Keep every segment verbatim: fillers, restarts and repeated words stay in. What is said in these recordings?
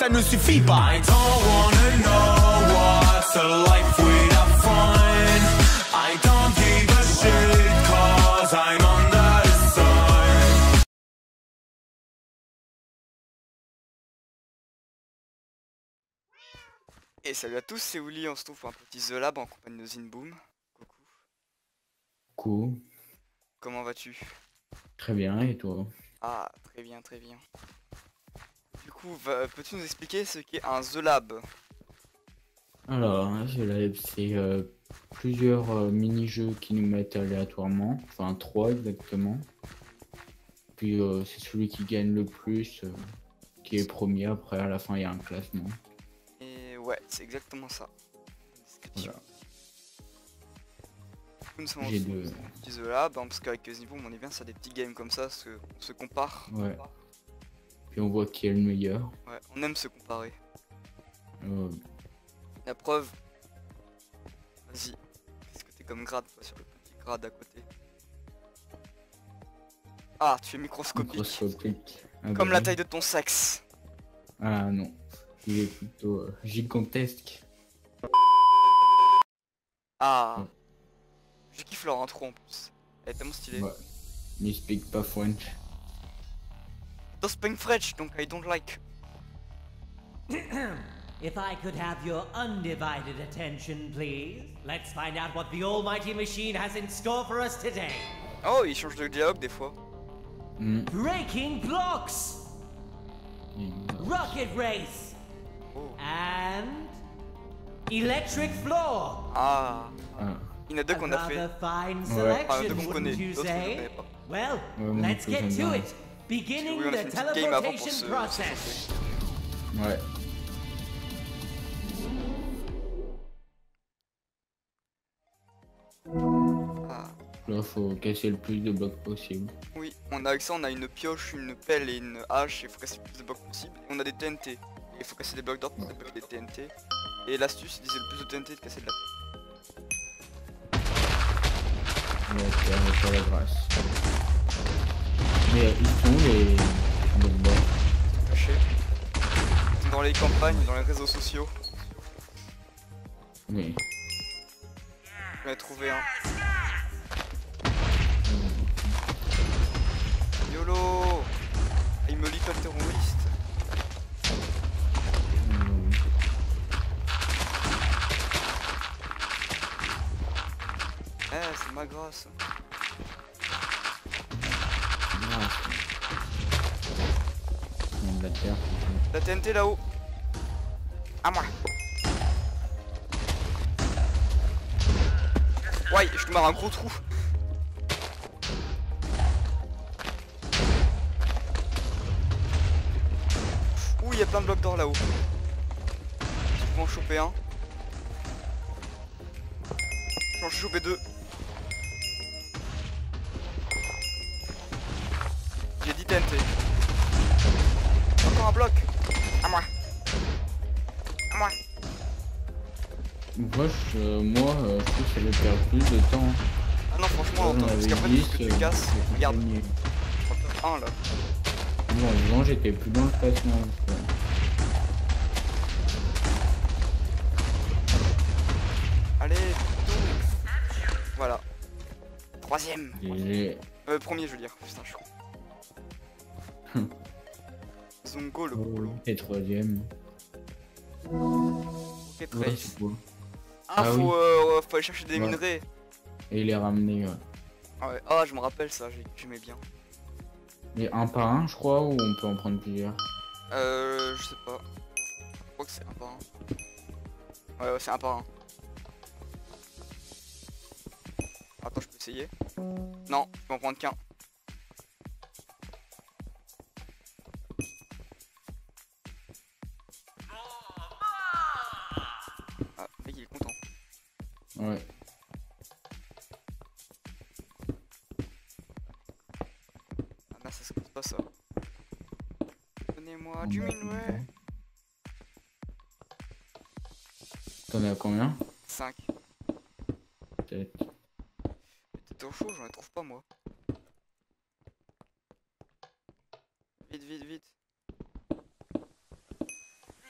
ça ne suffit pas. I don't wanna know what's a life without fun. I don't give a shit cause I'm under the sun. Et salut à tous, c'est Willy, on se trouve pour un petit The Lab en compagnie de Zinboom. Coucou. Coucou. Comment vas-tu? Très bien, et toi? Ah, très bien, très bien. Du coup, peux-tu nous expliquer ce qu'est un The Lab? Alors, un The Lab, c'est euh, plusieurs euh, mini-jeux qui nous mettent aléatoirement, enfin trois exactement. Puis euh, c'est celui qui gagne le plus, euh, qui est premier, après à la fin il y a un classement. Et ouais, c'est exactement ça. Voilà. Nous sommes J'ai en deux. petit The Lab, hein, parce qu'avec Zinboom on est bien sur des petits games comme ça, parce qu'on se compare. Ouais. Puis on voit qui est le meilleur. Ouais, on aime se comparer. Euh, La preuve. Vas-y. Qu'est-ce que t'es comme grade toi, sur le petit grade à côté? Ah, tu es microscopique. microscopique. Ah, Comme bah, la oui. taille de ton sexe. Ah non, il est plutôt euh, gigantesque. Ah. Ouais. Je kiffe leur intro en plus. Elle est tellement stylée. Ouais. Il speak pas French. Don't speak French, donc I don't like. If I could have your undivided attention, please. Let's find out what the almighty machine has in store for us today. Oh, il change de dialogue des fois. Mm. Breaking blocks! Mm. Rocket race! Oh. And... Electric floor! Ah. Ah. Il y en a deux qu'on a fait. Rather fine Ouais. Ah, deux selection, qu'on connaît. wouldn't you D'autres qu'on say? connaît pas. Well, Ouais, moi, let's plus, get j'aime to bien. it. Beginning Oui, on a the fait une petite game avant pour teleportation se... process. Ouais. Ah. Là, faut casser le plus de blocs possible. Oui, on a avec ça, on a une pioche, une pelle et une hache, et il faut casser le plus de blocs possible. Et on a des T N T. Et il faut casser des blocs d'or pour débloquer des T N T. Et l'astuce, c'est le plus de T N T de casser de la pelle. Ouais, c'est pas la grâce. Mais ils sont où les blocs d'or? Caché. Dans les campagnes, dans les réseaux sociaux. Oui. J'en ai trouvé un. YOLO! Il me lit comme terroriste. Mm. Eh, c'est ma grâce. Ah, il y a de la terre. La T N T là-haut. À moi. Ouais, je te marre un gros trou. Ouh, il y a plein de blocs d'or là-haut. Je peux en choper un. J'en ai chopé deux. J'ai dix T N T. Encore un bloc. À moi. À moi. Moi, je, moi euh, je trouve que ça va perdre plus de temps. Ah non, franchement, Moi, attends, parce qu'après, tout ce que tu euh, casses, j'ai regarde, gagné. un là. Bon, en disant, j'étais plus dans le classement. quoi. Allez, tout. Voilà. Troisième. Et Euh, premier, je veux dire. Putain, je suis con. Zongo, le boulot. et troisième. Ok, Ouais, Trace. c'est beau. Ah, Ah faut, oui. euh, faut aller chercher des Ouais. minerais. Et il est ramené. Ouais. Ah, ouais. Ah, je me rappelle ça, j'ai- j'aimais bien. Et un par un, je crois, ou on peut en prendre plusieurs? Euh, je sais pas. Je crois que c'est un par un. Ouais, ouais, c'est un par un. Attends, je peux essayer. Non, je peux en prendre qu'un. Ah, le mec il est content. Ouais. Ah, là, ça se passe pas ça. Donnez-moi On du a minerai. T'en as combien? cinq. Peut-être. T'es au chaud, j'en trouve pas moi. Vite, vite, vite.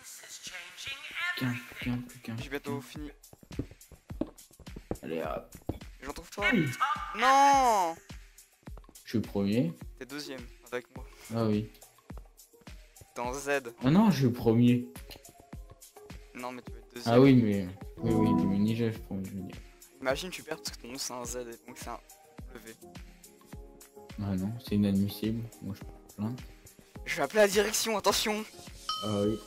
Qu'un, qu'un, plus qu'un. J'ai bientôt fini. Allez hop. J'en trouve pas. Non. Je suis premier. T'es deuxième avec moi. Ah oui. T'es en Z. Ah non, je suis premier. Non mais tu veux être deuxième. Ah oui, mais... Oui, oui, du mini-jeu, je pense, je veux dire. Imagine tu perds parce que ton nom c'est un Z et donc c'est un W. Ah non, c'est inadmissible. Moi, je peux plaindre. Je vais appeler la direction, attention. Ah oui.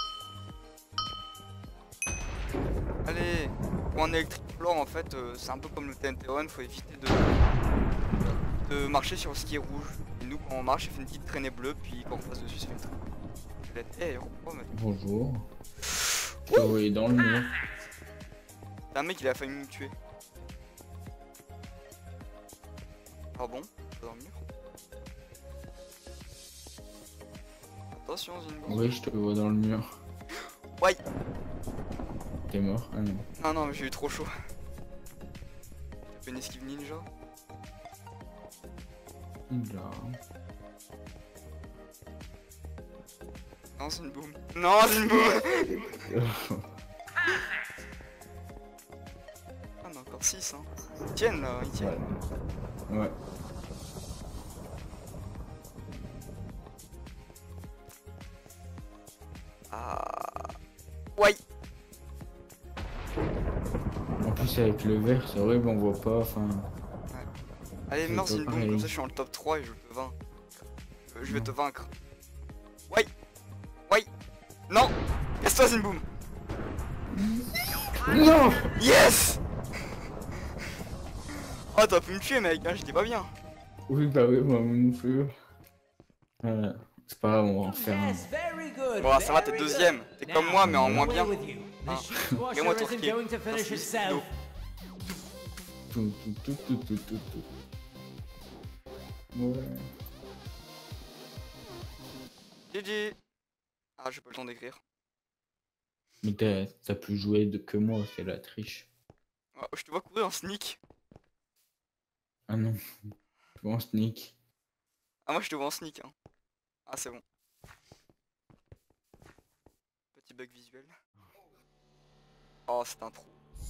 Allez. Pour un électrique floor en fait, euh, c'est un peu comme le T N T Run, faut éviter de... de marcher sur ce qui est rouge. Et nous quand on marche, ça fait une petite traînée bleue, puis quand on passe dessus, ça fait une traînée. Eh, oh, mais... Bonjour. Oh, il est dans le mur. T'as un mec il a failli me tuer. Ah bon? Dans le mur? Attention Zingo. Oui, je te vois dans le mur. Ouais. T'es mort? Ah non. Non non mais j'ai eu trop chaud. T'as fait une esquive ninja? Là. Non c'est une boum. Non c'est une boum. Ah mais encore six hein. Ils tiennent là, ils tiennent. Ouais. Ouais. Ah. Ouais. En plus avec le vert, c'est horrible, on voit pas, enfin... Allez C'est meurs pas une boum, pareil. comme ça je suis en le top trois et je te vainc. Euh, je vais te vaincre. Ouais. Ouais. Non. Casse-toi Zinboom. Non. Yes. Oh t'as pu me tuer mec, hein, j'étais pas bien. Oui, bah oui, moi non plus. Euh, c'est pas grave, on va en faire un. Yes, very good. Bon ça va, t'es very deuxième. good. T'es Now, comme moi mais en moins away bien. with you. Ah. The sheep Fais-moi washer ton isn't kill. going to finish Merci, itself. Tout, tout, tout, tout, tout, tout, tout. Ouais. G G. Ah j'ai pas le temps d'écrire. Mais t'as t'as plus joué de que moi, c'est la triche. Ah, je te vois courir en sneak. Ah non. Tu en sneak. Ah moi je te vois en sneak hein. Ah c'est bon. Petit bug visuel. Oh c'est un trou.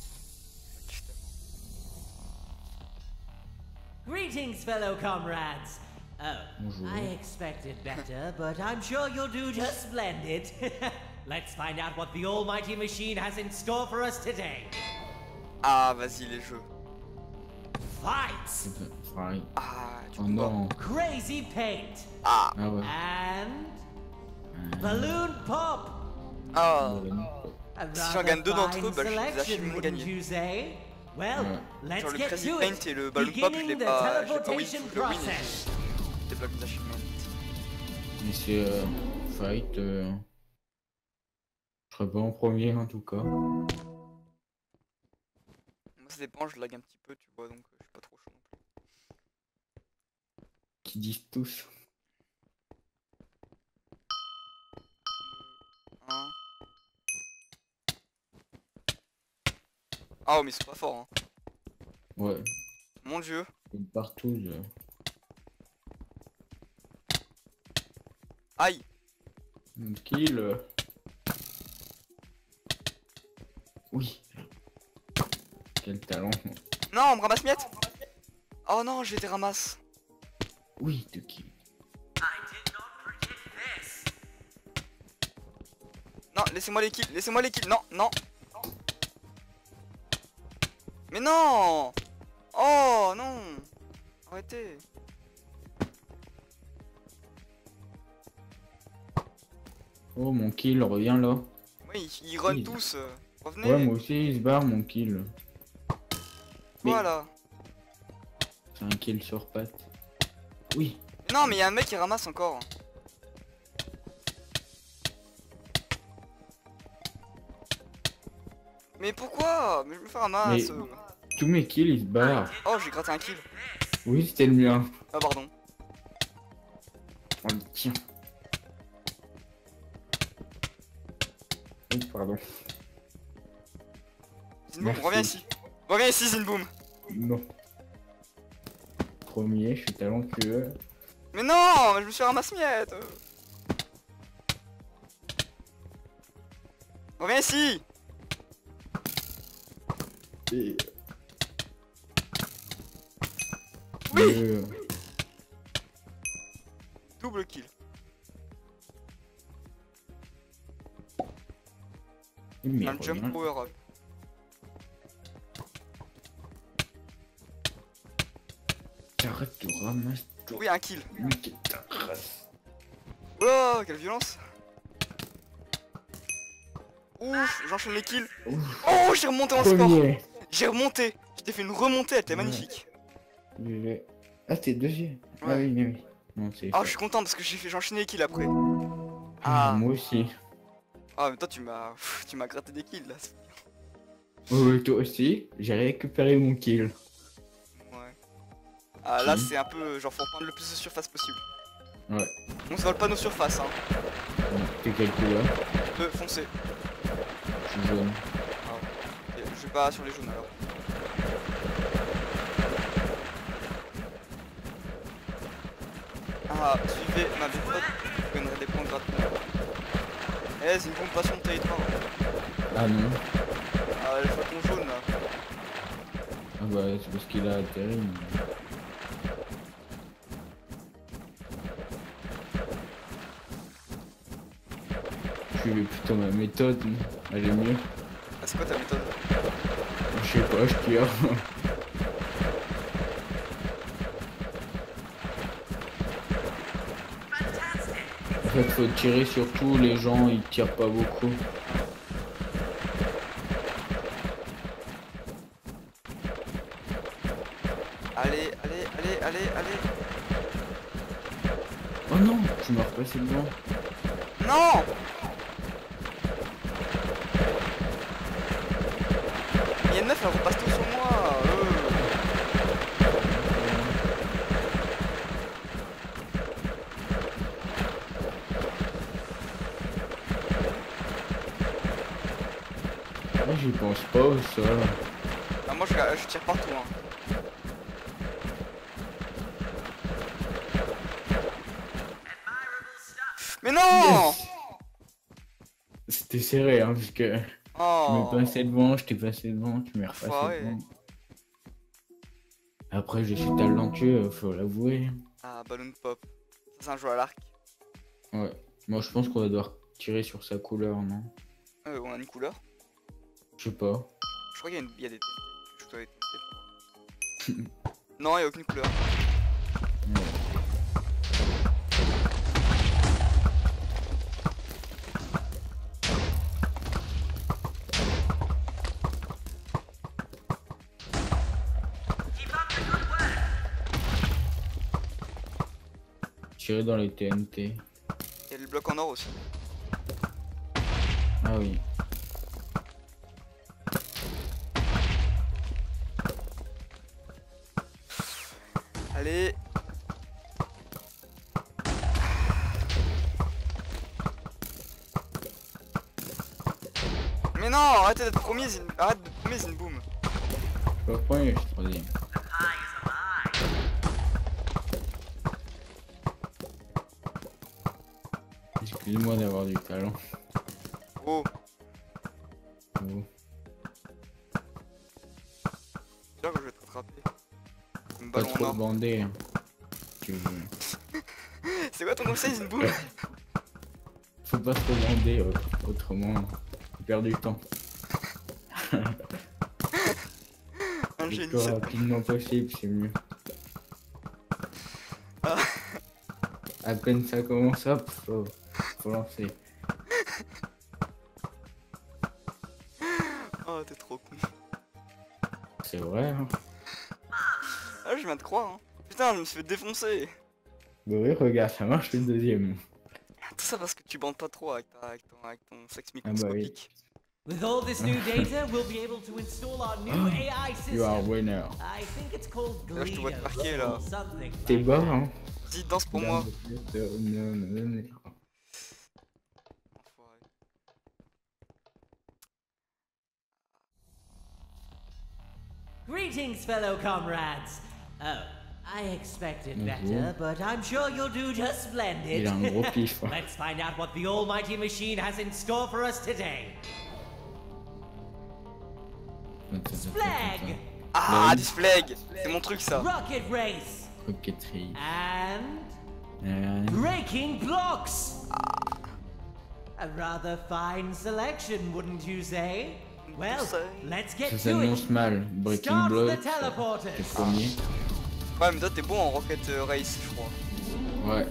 Greetings, fellow comrades. Oh, Bonjour. I expected better, but I'm sure you'll do just splendid. Let's find out what the almighty machine has in store for us today. Ah vas-y les jeux. Fights! Pareil. Ah tu Oh peux pas. non. Crazy paint! Ah. Ah ouais. And... balloon pop! Ah. Ouais, non. A Si rather j'en gagne deux d'entre fine eux, bah, je les ai selection, achetés, wouldn't gagnés. you say? Well, Ouais. let's Genre le get Crazy to Paint it. et le Balloon Pop je l'ai Beginning the pas. Je l'ai pas win teleportation le win et process. je débloque les achievements. Mais c'est euh, fight. Euh... Je serais pas en premier en tout cas. Moi ça dépend, je lag un petit peu tu vois donc euh, je suis pas trop chaud non plus. Qui disent tous. un. Ah oh, mais ils sont pas forts hein. Ouais. Mon dieu. Une partouze. Aïe. Un kill. euh. Oui. Quel talent. Non on me ramasse miette. Oh non j'ai été ramasse. Oui, deux kills. Non laissez-moi les kills, laissez-moi les kills. Non, non. Mais non. Oh non. Arrêtez. Oh, mon kill, reviens là. Oui ils, ils run Oui. tous. euh. Revenez. Ouais, moi aussi, il se barre mon kill. Mais Voilà. c'est un kill sur patte. Oui. Non mais y'a un mec qui ramasse encore. Mais pourquoi? Mais je me fais ramasse. Mais- Tous mes kills, ils se barrent. Oh j'ai gratté un kill. Oui, c'était le mien. Ah pardon. Oh, tiens. Oh, pardon. Zinboom, Merci. reviens ici. Reviens ici Zinboom. Non. Premier, je suis talentueux. Mais non, mais je me suis ramassé miette. Reviens ici. Et... Oui. Euh, Double kill. mais Un jump regarde. power up. Arrête de ramasser ton Oui, un kill. nique ta race. Oh, quelle violence. Ouf, j'enchaîne les kills. Ouf. Oh, j'ai remonté en score. Premier. J'ai remonté. Je t'ai fait une remontée, elle était Ouais. magnifique. Je vais- Ah, t'es deuxième. Ah Ouais. oui, oui, oui. Non, c'est. Ah, je suis content parce que j'ai fait, j'ai enchaîné les kills après. Ah, Ah, moi aussi. ah, mais toi tu m'as, tu m'as gratté des kills là. Oui, toi aussi. J'ai récupéré mon kill. Ouais. Ah, là Mhm. c'est un peu genre faut prendre le plus de surface possible. Ouais. On se vole pas nos surfaces, hein. T'es quelle couleur? Bleu foncé. Je suis jaune. Et je vais pas sur les jaunes alors. Ah, suivez ma méthode, vous gagnerez des points gratuits. Eh, c'est une bombe passion de territoire. Ah non. Ah, le flacon jaune là. Ah bah, c'est parce qu'il a atterri. mais- Je suis plutôt ma méthode. Elle est mieux. Ah, c'est quoi ta méthode? Je sais pas, je tire. En fait, faut tirer sur tout, les gens ils tirent pas beaucoup. Allez, allez, allez, allez, allez. Oh non, tu m'as repassé devant. Non! Il y a une meuf, elle repasse tout sur moi. euh. Moi j'y pense pas au sol. Ah, moi je, je tire partout. Hein. Mais non! Yes. C'était serré hein, parce que Oh. tu m'es passé devant, je t'ai passé devant, tu m'es repassé Enfoiré. devant. Après je suis talentueux, faut l'avouer. Ah, Balloon Pop. Ça, c'est un jeu à l'arc. Ouais. Moi je pense qu'on va devoir tirer sur sa couleur, non? Euh, on a une couleur. Je sais pas. Je crois qu'il y a, une... il y a des T N T. Je dois les T N T. Non, il n'y a aucune couleur. Ouais. Tirer dans les T N T. Il y a le bloc en or aussi. Ah oui. Allez. Mais non, arrêtez d'être premier, c'est une... arrête d'être premier, c'est une boum. Pas premier, je suis troisième. Excuse-moi d'avoir du talent. Oh, Oh. c'est sûr que je vais te rattraper. Une Pas ballon en trop or. bandé. Hein. Tu veux. C'est quoi ton conseil, c'est une boum? Faut pas trop bander, autre- autrement on perd du temps. Un Le génie, plus ça. rapidement possible, c'est mieux. Ah. À peine ça commence, hop, faut, faut lancer. Oh, t'es trop con. C'est vrai, hein. Ah, je viens de croire, hein. Putain, je me suis fait défoncer. Bah oui, regarde, ça marche le deuxième. Tout ça parce que tu bandes pas trop avec, ta, avec, ton, avec ton sexe Ah bah oui. microscopique. With all this new data, we'll be able to install our new A I You are system. winner. I think it's called Là, je te vois te Glios marquer, là. or something T'es like bas, that. hein. Dis, danse pour moi. Enfoiré. Greetings, fellow comrades. Oh, I expected Bonjour. better, but I'm sure you'll do just splendid. Il a un gros pif. hein. Let's find out what the almighty machine has in store for us today. Attends, attends, attends, Flag. attends. Ah, Flag. du flag. C'est mon truc ça. Rocket race. Roquetterie. And Euh, breaking blocks. A rather fine selection, wouldn't you say? Well, say. let's get Ça to it. s'annonce mal. Breaking Start the Block. teleporters. C'est le premier. Ouais, mais toi t'es bon en Rocket euh, Race, je crois. Ouais.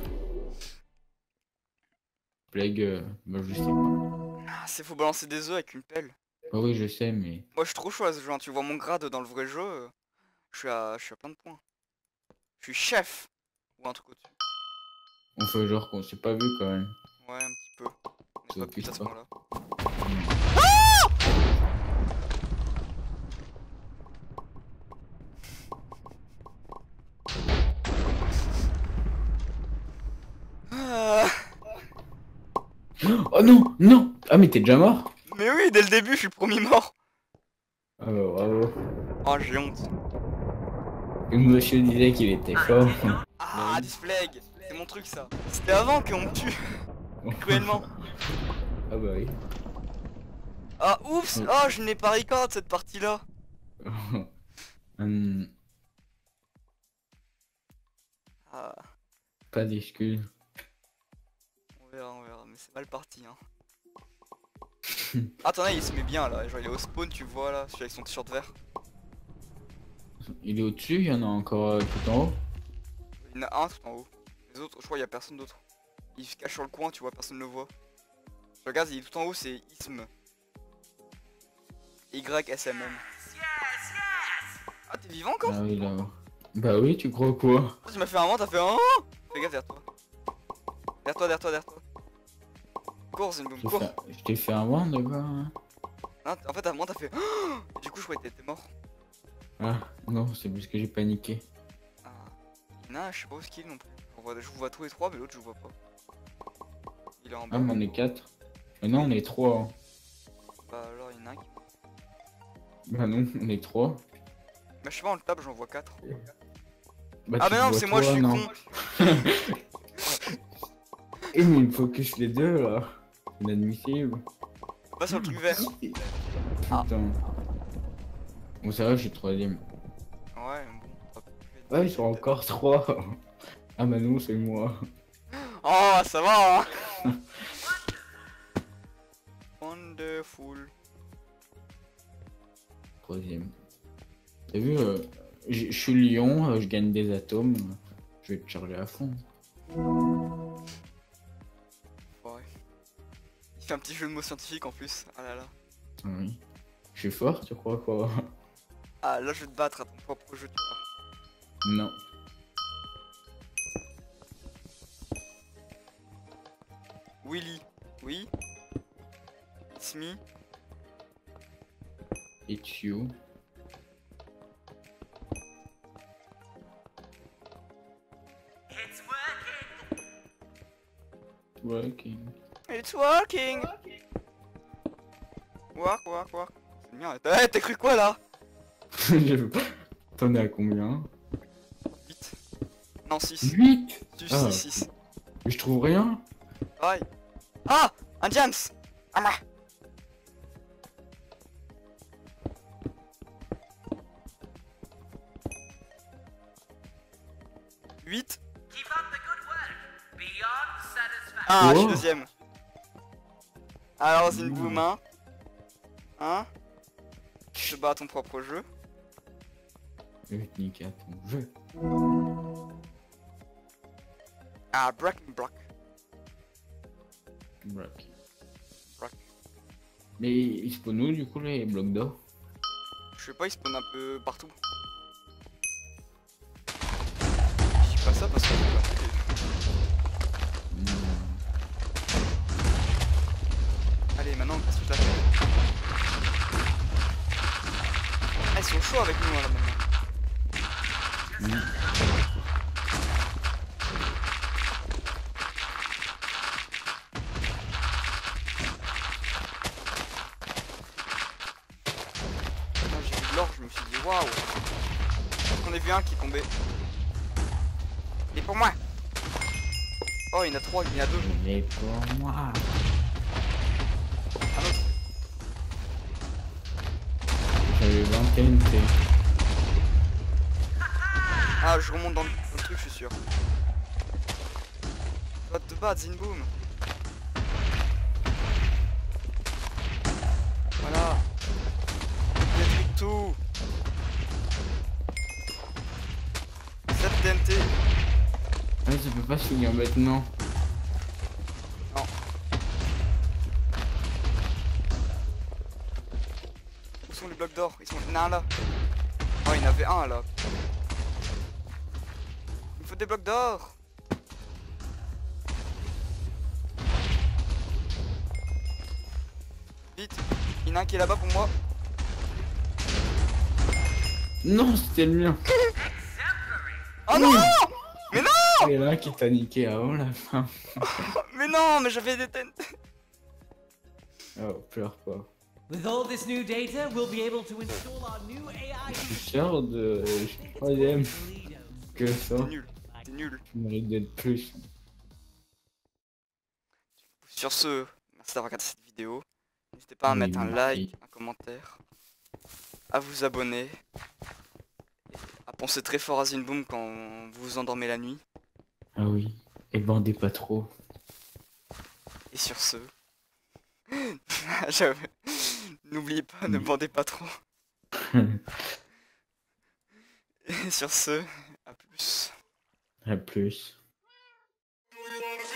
Plague, euh, bah je sais pas. Ah, c'est faut balancer des œufs avec une pelle. Ah oui, je sais, mais. Moi je suis trop chaud à ce jeu, hein. Tu vois mon grade dans le vrai jeu, euh, je suis à, je suis à plein de points. Je suis chef. Ou un truc au-dessus. On fait genre qu'on s'est pas vu quand même. Ouais, un petit peu. On Ça est pas plus à ce pique pas. point-là. Ah. Oh non, non. Ah mais t'es déjà mort. Mais oui, dès le début, je suis le premier mort. Ah bah bravo. Oh, j'ai honte. Le monsieur disait qu'il était fort. Ah, Oui. du flag. C'est mon truc ça. C'était avant qu'on me tue. Cruellement. Ah bah oui. Ah, oups. Mm. Oh, je n'ai pas record cette partie-là. Hum, Ah, pas d'excuses. on verra, on verra. Mais c'est mal parti, hein. Attends, il se met bien là. Genre, il est au spawn, tu vois là. Celui avec son t-shirt vert. Il est au-dessus, il y en a encore euh, tout en haut. Il y en a un tout en haut. Les autres, je crois, il y a personne d'autre. Il se cache sur le coin, tu vois, personne ne le voit. Je regarde, il est tout en haut, c'est Ism. Y S M M. Ah, t'es vivant encore? Ah oui, là-bas. Bah oui, tu crois quoi? Oh, tu m'as fait un vent, t'as fait un. Fais gaffe derrière toi. Derrière toi, derrière toi, derrière toi. Cours, Zinboom, Je t'ai cours. fait- Je t'ai fait un vent de quoi hein. Non, en fait, à moi, t'as fait. Du coup, je croyais que t'étais mort. Ah non, c'est parce que j'ai paniqué. Ah. Il y en a un, je sais pas où est-ce qu'il est non plus. Je, vois, je vous vois tous les trois, mais l'autre, je vous vois pas. Il est en bas. Ah mais on est quatre. Mais non, on est trois. Hein. Bah, alors, il y en a un qui. Bah non, on est trois. Bah, je sais pas, on le tape, j'en vois quatre. Bah, Ah, tu mais non, vois c'est moi, je toi, suis non. con. Et mais il me focus les deux là. Inadmissible. Pas sur le truc vert. Ah. Putain. Bon ça va, je suis troisième. Ouais, bon. hop. Ouais, ils sont encore trois. Ah bah non, c'est moi. Oh, ça va, hein. Wonderful. Troisième. T'as vu, euh, je je suis lion, euh, je gagne des atomes. euh, Je vais te charger à fond. Ouais. Il fait un petit jeu de mots scientifique en plus. Ah là là. Ah oui. Je suis fort, tu crois quoi? Ah, là, je vais te battre à ton propre jeu, tu vois. Non. Willy. Oui. It's me. It's you. It's working. Working. It's working. Work, work, work. C'est bien. Eh, t'as cru quoi là? Je- T'en es à combien? huit. Non, six. huit. Tu Ah. six, six. Je trouve rien. Pareil. Ah, un Diams. Ah, bah. huit. Keep up the good work. Beyond satisfaction. Ah, je suis Oh. deuxième. Alors, Zinboom, hein. Hein? Tu te bats à ton propre jeu. Je vais te niquer à ton jeu. Ah, Breaking Block. Block. Block. Mais ils spawnent où du coup les blocs d'or? Je sais pas, il spawn un peu partout. Je dis pas ça parce que j'ai pas fait. Hmm. Allez, maintenant on casse toute la tête. Ah, ils sont chauds avec nous là maintenant. Hmm. Quand j'ai vu de l'or, je me suis dit waouh. J'en ai vu un qui est tombé. Il est pour moi. Oh, il y en a trois, il y en a deux. Il est pour moi. Un autre. J'avais dans T N T. Ah, je remonte dans le, dans le truc, je suis sûr. Tu vas te battre, Zinboom. Voilà. Détruis tout. sept T N T. Ah, ça peut pas se finir maintenant. Non. Où sont les blocs d'or? Ils sont... Non, là. Oh, il y en avait un, là. Il me faut des blocs d'or. Vite. Il y en a un qui est là-bas pour moi. Non, c'était le mien. Oh non! Mais non! Il y en a un qui t'a niqué avant la fin. Mais non, mais j'avais des T N T. Oh, pleure pas. With all this new data, we'll be able to install our new A I. Je suis sûr de troisième que ça. T'es nul. T'es nul. Tu mérites d'être plus. Sur ce, merci d'avoir regardé cette vidéo. N'hésitez pas à Oui, mettre un merci. like, un commentaire, à vous abonner, et à penser très fort à Zinboom quand vous vous endormez la nuit. Ah oui. Et bandez pas trop. Et sur ce, j'avais- n'oubliez pas, ne Oui. bandez pas trop. Et sur ce, à plus. À plus. Do you wanna